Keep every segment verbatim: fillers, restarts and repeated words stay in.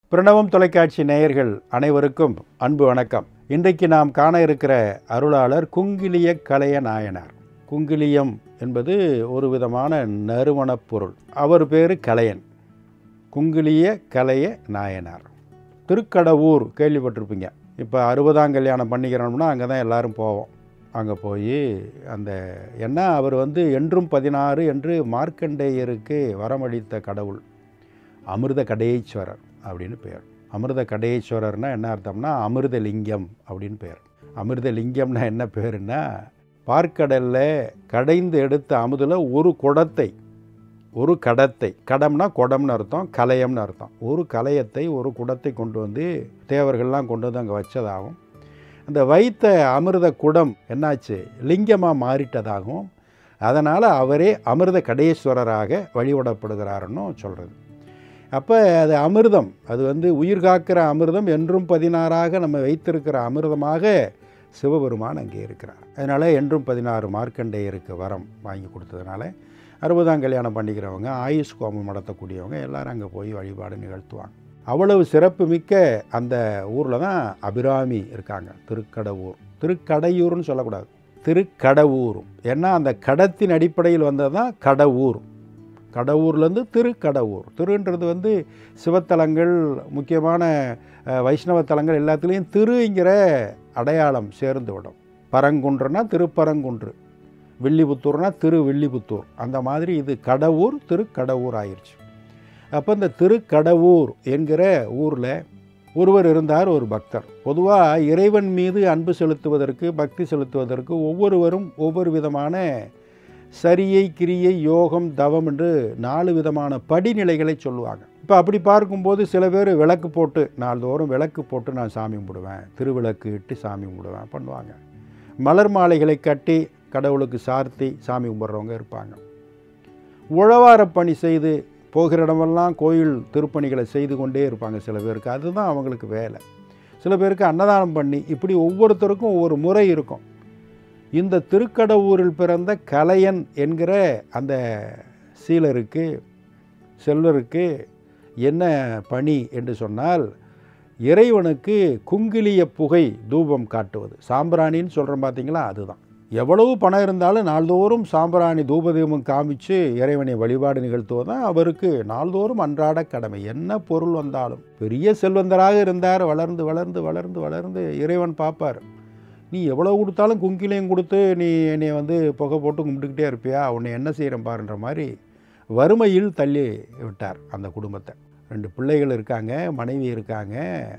பிரணவம் தொலைக்காட்சி நேயர்கள் அனைவருக்கும் அன்பு வணக்கம். இன்றைக்கு நாம் காண இருக்கிற அருளாளர் குங்கிலிய கலைய நாயனார். குங்கிலியம் என்பது ஒரு விதமான நறுமணப் பொருள். அவர் பேர் கலையன். குங்கிலிய கலைய நாயனார். திருக்கடவூர் கேள்விப்பட்டிருப்பீங்க. இப்போ அறுபதாம் கல்யாணம் பண்ணிக்கிறோம்னா அங்கே தான் எல்லோரும் போவோம். அங்கே போய் அந்த ஏன்னா அவர் வந்து என்றும் பதினாறு என்று மார்க்கண்டேயருக்கு வரமளித்த கடவுள். அமிர்த கடேஸ்வரர் அப்படின்னு பேர். அமிர்த கடேஸ்வரர்னா என்ன அர்த்தம்னா அமிர்த லிங்கம் அப்படின்னு பேர். அமிர்த லிங்கம்னா என்ன பேருன்னா, பார்க்கடலில் கடைந்து எடுத்த அமுதில் ஒரு குடத்தை ஒரு கடத்தை, கடம்னா குடம்னு அர்த்தம், கலையம்னு அர்த்தம். ஒரு கலையத்தை ஒரு குடத்தை கொண்டு வந்து தேவர்கள்லாம் கொண்டு வந்து அங்கே வச்சதாகவும், அந்த வைத்த அமிர்த குடம் என்னாச்சு லிங்கமாக மாறிட்டதாகவும், அதனால் அவரே அமிர்த கடேஸ்வரராக வழிபடப்படுகிறாருன்னு சொல்கிறது. அப்போ அது அமிர்தம், அது வந்து உயிர் காக்கிற அமிர்தம், என்றும் பதினாறாக நம்ம வைத்திருக்கிற அமிர்தமாக சிவபெருமான் அங்கே இருக்கிறார். அதனால் என்றும் பதினாறு மார்க்கண்டேயருக்கு வரம் வாங்கி கொடுத்ததுனால அறுபதாம் கல்யாணம் பண்ணிக்கிறவங்க, ஆயுஷ் கோமம் நடத்தக்கூடியவங்க எல்லோரும் அங்கே போய் வழிபாடு நிகழ்த்துவாங்க. அவ்வளவு சிறப்பு மிக்க அந்த ஊரில் தான் அபிராமி இருக்காங்க. திருக்கடவூர், திருக்கடையூர்னு சொல்லக்கூடாது, திருக்கடவூர். ஏன்னா அந்த கடத்தின் அடிப்படையில் வந்தது தான் கடவுர். கடவுர்லேருந்து திருக்கடவூர். திருன்றது வந்து சிவத்தலங்கள், முக்கியமான வைஷ்ணவ தலங்கள் எல்லாத்துலேயும் திருங்கிற அடையாளம் சேர்ந்து விடும். பரங்குன்றுனா திருப்பரங்குன்று, வில்லிபுத்தூர்னா திரு வில்லிபுத்தூர், அந்த மாதிரி இது கடவுர் திருக்கடவூர் ஆயிடுச்சு. அப்போ இந்த திருக்கடவூர் என்கிற ஊரில் ஒருவர் இருந்தார், ஒரு பக்தர். பொதுவாக இறைவன் மீது அன்பு செலுத்துவதற்கு, பக்தி செலுத்துவதற்கு ஒவ்வொருவரும் ஒவ்வொரு விதமான சரியை, கிரியை, யோகம், தவம் என்று நாலு விதமான படிநிலைகளை சொல்லுவாங்க. இப்போ அப்படி பார்க்கும்போது சில பேர் விளக்கு போட்டு, நாள்தோறும் விளக்கு போட்டு நான் சாமி கும்பிடுவேன், திருவிளக்கு இட்டு சாமி கும்பிடுவேன் பண்ணுவாங்க. மலர் மாலைகளை கட்டி கடவுளுக்கு சார்த்தி சாமி கும்பிட்றவங்க இருப்பாங்க. உழவார பணி செய்து போகிற இடமெல்லாம் கோயில் திருப்பணிகளை செய்து கொண்டே இருப்பாங்க சில பேருக்கு. அதுதான் அவங்களுக்கு வேலை. சில பேருக்கு அன்னதானம் பண்ணி, இப்படி ஒவ்வொருத்தருக்கும் ஒவ்வொரு முறை இருக்கும். இந்த திருக்கடவூரில் பிறந்த கலையன் என்கிற அந்த சீலருக்கு, செல்வருக்கு என்ன பணி என்று சொன்னால், இறைவனுக்கு குங்கிலிய புகை தூபம் காட்டுவது. சாம்பிராணின்னு சொல்கிறோம் பார்த்தீங்களா, அதுதான். எவ்வளவு பணம் இருந்தாலும் நாள்தோறும் சாம்பிராணி தூபதீபம் காமிச்சு இறைவனை வழிபாடு நிகழ்த்துவது தான் அவருக்கு நாள்தோறும் அன்றாட கடமை. என்ன பொருள் வந்தாலும், பெரிய செல்வந்தராக இருந்தார், வளர்ந்து வளர்ந்து வளர்ந்து வளர்ந்து இறைவன் பார்ப்பார், நீ எவ்வளோ கொடுத்தாலும் குங்கிலையும் கொடுத்து நீ என்னை வந்து புகை போட்டு கும்பிட்டுக்கிட்டே இருப்பியா, உன்னை என்ன செய்கிறேன் பாருன்ற மாதிரி வறுமையில் தள்ளி விட்டார் அந்த குடும்பத்தை. ரெண்டு பிள்ளைகள் இருக்காங்க, மனைவி இருக்காங்க,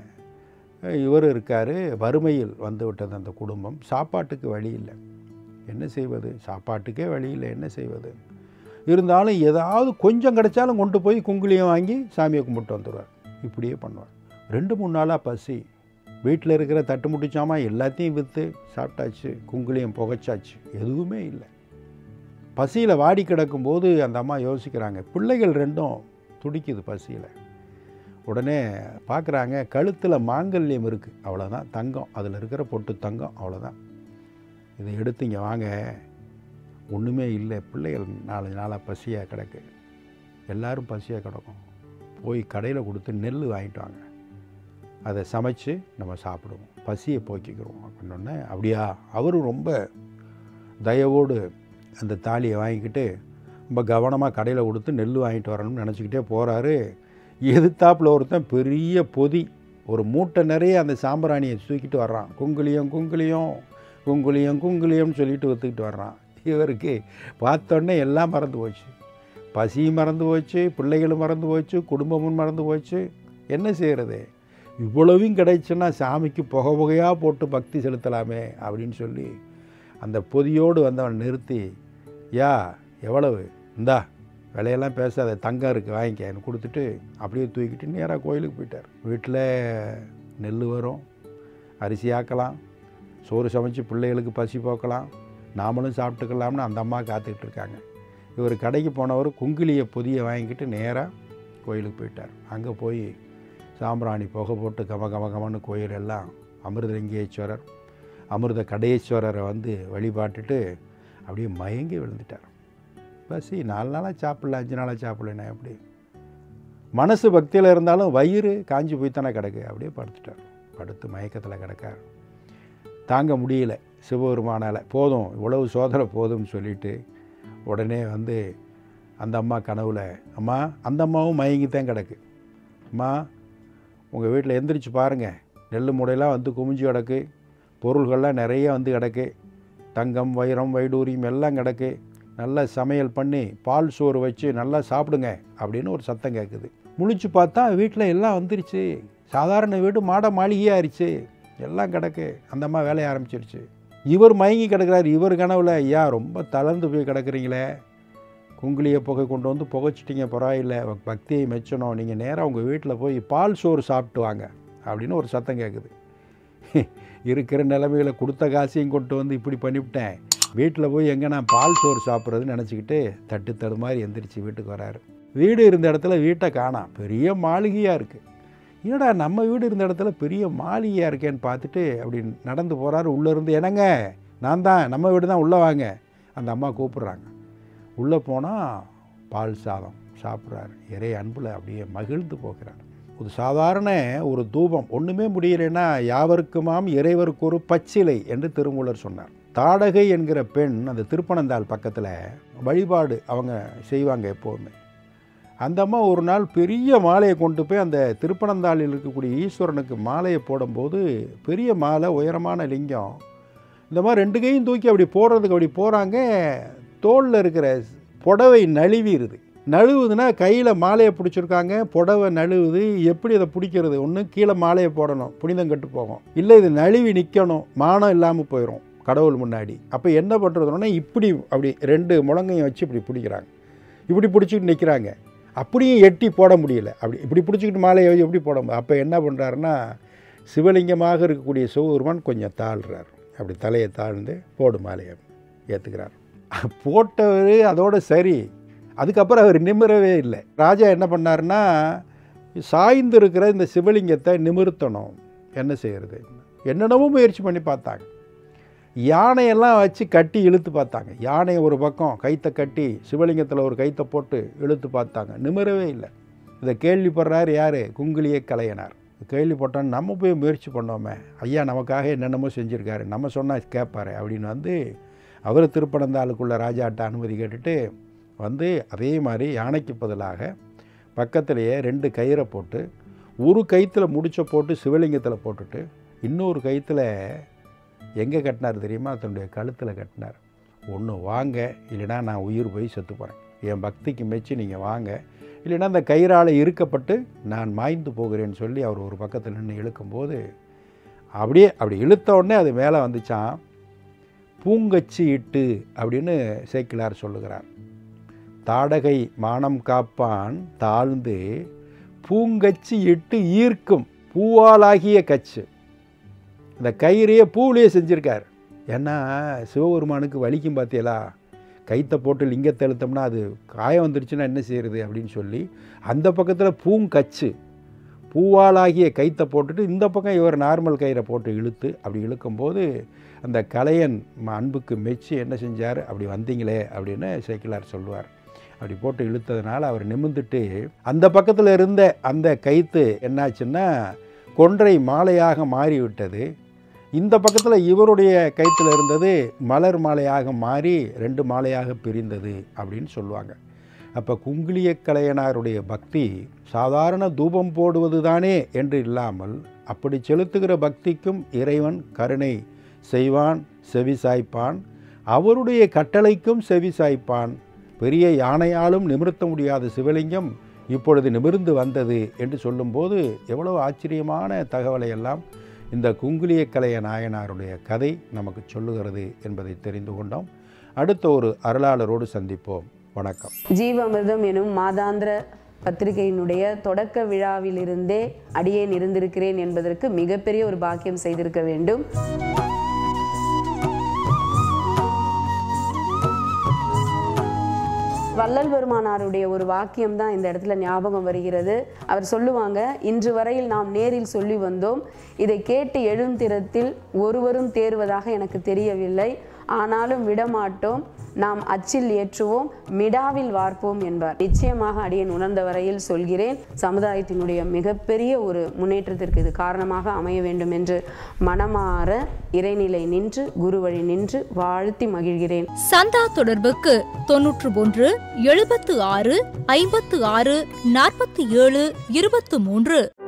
இவர் இருக்கார். வறுமையில் வந்து விட்டது அந்த குடும்பம். சாப்பாட்டுக்கு வழி இல்லை, என்ன செய்வது, சாப்பாட்டுக்கே வழி இல்லை, என்ன செய்வது. இருந்தாலும் ஏதாவது கொஞ்சம் கிடைச்சாலும் கொண்டு போய் குங்குலியம் வாங்கி சாமியை கும்பிட்டு வந்துடுவார். இப்படியே பண்ணுவார். ரெண்டு மூணு நாளாக பசி. வீட்டில் இருக்கிற தட்டு முட்டிச்சாமா எல்லாத்தையும் விற்று சாப்பிட்டாச்சு, குங்குலியம் புகைச்சாச்சு, எதுவுமே இல்லை. பசியில் வாடி கிடக்கும்போது அந்த அம்மா யோசிக்கிறாங்க, பிள்ளைகள் ரெண்டும் துடிக்குது பசியில். உடனே பார்க்குறாங்க, கழுத்தில் மாங்கல்யம் இருக்குது, அவ்வளோதான், தங்கம், அதில் இருக்கிற பொட்டு தங்கம், அவ்வளோதான். இதை எடுத்து இங்கே வாங்க, ஒன்றுமே இல்லை, பிள்ளைகள் நாலு நாளாக பசியாக கிடக்கு, எல்லோரும் பசியாக கிடக்கும், போய் கடையில் கொடுத்து நெல் வாங்கிட்டு வாங்க, அதை சமைச்சு நம்ம சாப்பிடுவோம், பசியை போக்கிக்கிறோம் அப்படின்னோடனே, அப்படியா, அவரும் ரொம்ப தயவோடு அந்த தாலியை வாங்கிக்கிட்டு ரொம்ப கவனமாக கடையில் கொடுத்து நெல் வாங்கிட்டு வரணும்னு நினச்சிக்கிட்டே போகிறாரு. எதிர்த்தாப்பில் ஒருத்தன் பெரிய பொதி, ஒரு மூட்டை நிறைய அந்த சாம்பிராணியை தூக்கிட்டு வர்றான். குங்குலியம் குங்குலியம் குங்குலியம் குங்குலியம்னு சொல்லிட்டு ஒத்துக்கிட்டு வர்றான். இவருக்கு பார்த்தோன்னே எல்லாம் மறந்து போச்சு, பசியும் மறந்து போச்சு, பிள்ளைகளும் மறந்து போச்சு, குடும்பமும் மறந்து போச்சு. என்ன செய்கிறது, இவ்வளவும் கிடைச்சுன்னா சாமிக்கு புகை புகையாக போட்டு பக்தி செலுத்தலாமே அப்படின்னு சொல்லி அந்த பொதியோடு வந்தவன் நிறுத்தி, யா எவ்வளவு, இந்தா விலையெல்லாம் பேசாத, தங்கம் இருக்குது வாங்கிக்க, எனக்கு கொடுத்துட்டு அப்படியே தூக்கிட்டு நேராக கோயிலுக்கு போயிட்டார். வீட்டில் நெல் வரும், அரிசி ஆக்கலாம், சோறு சமைச்சு பிள்ளைகளுக்கு பசி போக்கலாம், நாமளும் சாப்பிட்டுக்கலாம்னு அந்த அம்மா காத்துக்கிட்டு இருக்காங்க. இவர் கடைக்கு போனவர் குங்கிலிய பொதியை வாங்கிக்கிட்டு நேராக கோயிலுக்கு போயிட்டார். அங்கே போய் சாம்பிராணி புகை போட்டு கம கம கமன்னு கோயில் எல்லாம் அமிர்தலிங்கேஸ்வரர், அமிர்த கடேஸ்வரரை வந்து வழிபாட்டுட்டு அப்படியே மயங்கி விழுந்துட்டார். பசி நாலு நாளாக சாப்பிடல, அஞ்சு நாளாக சாப்பிடலண்ணா எப்படி. மனசு பக்தியில் இருந்தாலும் வயிறு காஞ்சி போய் தானே கிடக்கு. அப்படியே படுத்துட்டார். படுத்து மயக்கத்தில் கிடக்கார். தாங்க முடியல சிவபெருமானால். போதும், இவ்வளவு சோதனை போதும்னு சொல்லிட்டு உடனே வந்து அந்த அம்மா கனவுல, அம்மா அந்த அம்மாவும் மயங்கித்தான் கிடக்கு. அம்மா உங்கள் வீட்டில் எந்திரிச்சு பாருங்கள், நெல் மூடையெல்லாம் வந்து குமிஞ்சு கிடக்கு, பொருள்கள்லாம் நிறைய வந்து கிடக்கு, தங்கம் வைரம் வைடூரியம் எல்லாம் கிடக்கு, நல்லா சமையல் பண்ணி பால் சோறு வச்சு நல்லா சாப்பிடுங்க அப்படின்னு ஒரு சத்தம் கேட்குது. முழிச்சு பார்த்தா வீட்டில் எல்லாம் வந்துருச்சு. சாதாரண வீடு மாட மாளிகையாகிருச்சு, எல்லாம் கிடக்கு. அந்த அம்மா வேலையை ஆரம்பிச்சிருச்சு. இவர் மயங்கி கிடக்கிறார். இவர் கனவுல, ஐயா ரொம்ப தளர்ந்து போய் கிடக்குறீங்களே, குங்குளிய புகை கொண்டு வந்து புகைச்சிட்டிங்க, பரவாயில்லை, பக்தியை மெச்சணும், நீங்கள் நேராக உங்கள் வீட்டில் போய் பால் சோறு சாப்பிட்டு வாங்க அப்படின்னு ஒரு சத்தம் கேட்குது. இருக்கிற நிலைமையில் கொடுத்த காசையும் கொண்டு வந்து இப்படி பண்ணிவிட்டேன், வீட்டில் போய் எங்கே நான் பால் சோறு சாப்பிட்றதுன்னு நினச்சிக்கிட்டு தட்டு தடு மாதிரி எந்திரிச்சு வீட்டுக்கு வராரு. வீடு இருந்த இடத்துல வீட்டை காணாம். பெரிய மாளிகையாக இருக்குது. என்னடா நம்ம வீடு இருந்த இடத்துல பெரிய மாளிகையாக இருக்கேன்னு பார்த்துட்டு அப்படி நடந்து போகிறாரு. உள்ளேருந்து, என்னங்க நான் தான், நம்ம வீடு தான், உள்ளே வாங்க. அந்த அம்மா கூப்பிட்றாங்க. உள்ளே போனால் பால் சாதம் சாப்பிட்றாரு. இறை அன்பில் அப்படியே மகிழ்ந்து போகிறார். ஒரு சாதாரண ஒரு தூபம், ஒன்றுமே முடியலைன்னா யாவருக்குமாம் இறைவருக்கு ஒரு பச்சிலை என்று திருமூலர் சொன்னார். தாடகை என்கிற பெண் அந்த திருப்பனந்தாள் பக்கத்தில் வழிபாடு அவங்க செய்வாங்க எப்போவுமே. அந்த அம்மா ஒரு நாள் பெரிய மாலையை கொண்டு போய் அந்த திருப்பனந்தாளில் இருக்கக்கூடிய ஈஸ்வரனுக்கு மாலையை போடும்போது, பெரிய மாலை, உயரமான லிங்கம், இந்த மாதிரி ரெண்டு கையும் தூக்கி அப்படி போடுறதுக்கு அப்படி போகிறாங்க. தோளில் இருக்கிற புடவை நழுவிடுது. நழுவுதுன்னா கையில் மாலையை பிடிச்சிருக்காங்க, புடவை நழுவுது. எப்படி அதை பிடிக்கிறது? ஒன்று கீழே மாலையை போடணும், புனிதம் கட்டு போகும். இல்லை இது நழுவி நிற்கணும், மானம் இல்லாமல் போயிடும் கடவுள் முன்னாடி. அப்போ என்ன பண்ணுறதுன்னா இப்படி அப்படி ரெண்டு முழங்கையும் வச்சு இப்படி பிடிக்கிறாங்க. இப்படி பிடிச்சிக்கிட்டு நிற்கிறாங்க. அப்படியும் எட்டி போட முடியல. அப்படி இப்படி பிடிச்சிக்கிட்டு மாலையை வச்சு எப்படி போட முடியும்? அப்போ என்ன பண்ணுறாருன்னா, சிவலிங்கமாக இருக்கக்கூடிய சிவபெருமான் கொஞ்சம் தாழ்கிறார். அப்படி தலையை தாழ்ந்து போடு மாலையை ஏற்றுக்கிறார். போட்டவர் அதோட சரி. அதுக்கப்புறம் அவர் நிமிரவே இல்லை. ராஜா என்ன பண்ணார்னா, சாய்ந்து இருக்கிற இந்த சிவலிங்கத்தை நிமிர்த்தணும். என்ன செய்கிறது? என்னென்னவோ முயற்சி பண்ணி பார்த்தாங்க. யானையெல்லாம் வச்சு கட்டி இழுத்து பார்த்தாங்க. யானையை ஒரு பக்கம் கைத்தை கட்டி சிவலிங்கத்தில் ஒரு கைத்தை போட்டு இழுத்து பார்த்தாங்க. நிமிரவே இல்லை. இதை கேள்விப்படுறார் யார்? குங்குளிய கலையனார். கேள்விப்பட்டோன்னு நம்ம போய் முயற்சி பண்ணோமே, ஐயா நமக்காக என்னென்னமோ செஞ்சுருக்காரு, நம்ம சொன்னால் கேட்பாரு அப்படின்னு வந்து அவர் திருப்பனந்தாளுக்குள்ள ராஜாட்ட அனுமதி கேட்டுட்டு வந்து அதே மாதிரி யானைக்கு பதிலாக பக்கத்திலேயே ரெண்டு கயிறை போட்டு ஒரு கயிற்றில் முடிச்ச போட்டு சிவலிங்கத்தில் போட்டுட்டு இன்னொரு கயிற்றில் எங்கே கட்டினார் தெரியுமா? தன்னுடைய கழுத்தில் கட்டினார். ஒன்று வாங்க, இல்லைனா நான் உயிர் போய் செத்து போகிறேன், என் பக்திக்கு மெச்சு நீங்கள் வாங்க, இல்லைனா அந்த கயிறால் இறுக்கப்பட்டு நான் மாய்ந்து போகிறேன்னு சொல்லி அவர் ஒரு பக்கத்தில் நின்று இழுக்கும்போது அப்படியே அப்படி இழுத்த உடனே அது மேலே வந்துச்சான். பூங்கச்சி இட்டு அப்படின்னு சேக்கிலார் சொல்லுகிறார். தாடகை மானம் காப்பான் தாழ்ந்து பூங்கச்சி இட்டு ஈர்க்கும் பூவாலாகிய கச்சு. இந்த கயிறையே பூவிலேயே செஞ்சுருக்கார். ஏன்னா சிவபெருமானுக்கு வலிக்கும் பார்த்தீங்களா, கைத்தை போட்டு லிங்கத்தை எழுத்தோம்னா அது காயம் வந்துருச்சுன்னா என்ன செய்கிறது அப்படின்னு சொல்லி அந்த பக்கத்தில் பூங்கச்சு பூவாலாகிய கைத்தை போட்டுட்டு இந்த பக்கம் இவர் நார்மல் கயிறை போட்டு இழுத்து அப்படி இழுக்கும்போது அந்த கலையன் அன்புக்கு மெச்சி என்ன செஞ்சார், அப்படி வந்தீங்களே அப்படின்னு சேக்கிலார் சொல்லுவார். அப்படி போட்டு இழுத்ததுனால அவர் நிமிர்ந்துட்டு அந்த பக்கத்தில் இருந்த அந்த கைத்து என்னாச்சுன்னா கொன்றை மாலையாக மாறிவிட்டது. இந்த பக்கத்தில் இவருடைய கைத்தில் இருந்தது மலர் மாலையாக மாறி ரெண்டு மாலையாக பிரிந்தது அப்படின்னு சொல்லுவாங்க. அப்போ குங்குளிய கலையனாருடைய பக்தி சாதாரண தூபம் போடுவது தானே என்று இல்லாமல் அப்படி செலுத்துகிற பக்திக்கும் இறைவன் கருணை செய்வான், செவி சாய்ப்பான், அவருடைய கட்டளைக்கும் செவி சாய்ப்பான். பெரிய யானையாலும் நிமிர்த்த முடியாத சிவலிங்கம் இப்பொழுது நிமிர்ந்து வந்தது என்று சொல்லும்போது எவ்வளவு ஆச்சரியமான தகவலை எல்லாம் இந்த குங்குளிய கலைய நாயனாருடைய கதை நமக்கு சொல்லுகிறது என்பதை தெரிந்து கொண்டோம். அடுத்த ஒரு அருளாளரோடு சந்திப்போம். வணக்கம். ஜீவாமிர்தம் எனும் மாதாந்திர பத்திரிகையினுடைய தொடக்க விழாவிலிருந்தே அடியேன் இருந்திருக்கிறேன் என்பதற்கு மிகப்பெரிய ஒரு பாக்கியம் செய்திருக்க வேண்டும். வள்ளல் பெருமானாருடைய ஒரு வாக்கியம் தான் இந்த இடத்துல ஞாபகம் வருகிறது. அவர் சொல்லுவாங்க, இன்று வரையில் நாம் நேரில் சொல்லி வந்தோம், இதை கேட்டு எழுந்திரத்தில் ஒருவரும் தேர்வதாக எனக்கு தெரியவில்லை, ஆனாலும் விடமாட்டோம், நாம் அச்சில் ஏற்றுவோம், மிடாவில் வார்ப்போம் என்பார். நிச்சயமாக அடியேன் உணர்ந்த வரையில் சொல்கிறேன், சமுதாயத்தினுடைய மிகப்பெரிய ஒரு முன்னேற்றத்திற்கு இது காரணமாக அமைய வேண்டும் என்று மனமாற இறைநிலை நின்று குரு வழி நின்று வாழ்த்தி மகிழ்கிறேன். சந்தா தொடர்புக்கு தொன்னூற்று ஒன்று எழுபத்து ஆறு ஐம்பத்து ஆறு நாற்பத்தி ஏழு இருபத்து மூன்று.